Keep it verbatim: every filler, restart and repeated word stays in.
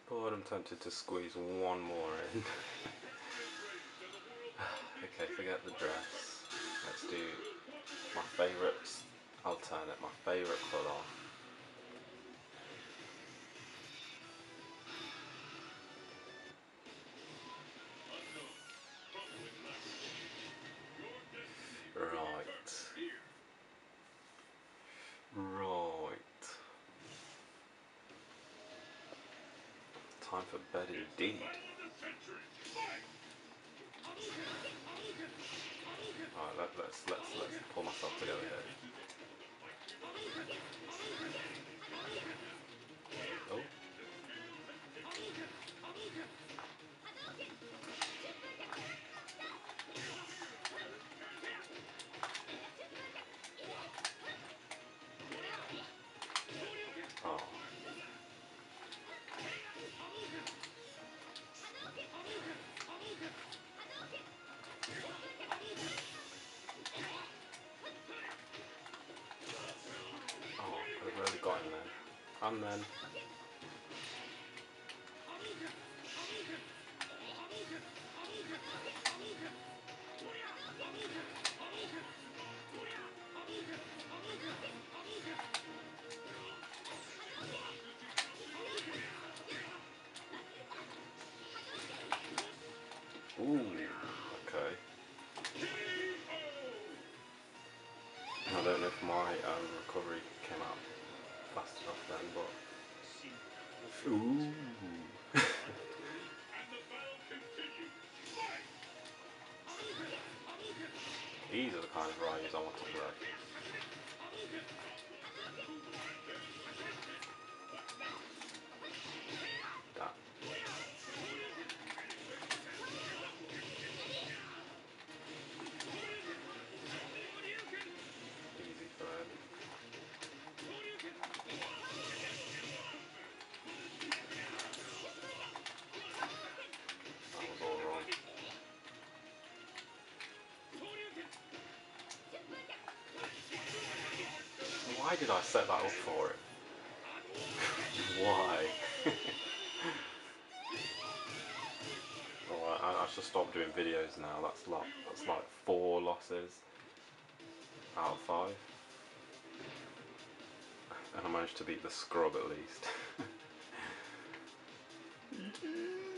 But I'm tempted to squeeze one more in. Okay, forget the dress. Let's do my favourite alternate, my favourite colour. Right. Right. Time for bed indeed. Alright, let, let's let's let's pull myself together here. Oh. Oh. Oh, I've really got him then. And then. Ooh, okay. I don't know if my um, recovery came out fast enough then, but... Ooh. These are the kind of rides I want to play. That. Easy for them. That was all wrong. Why did I set that up for it? Why? Alright, I, I should stop doing videos now. That's like that's like four losses out of five. And I managed to beat the scrub at least.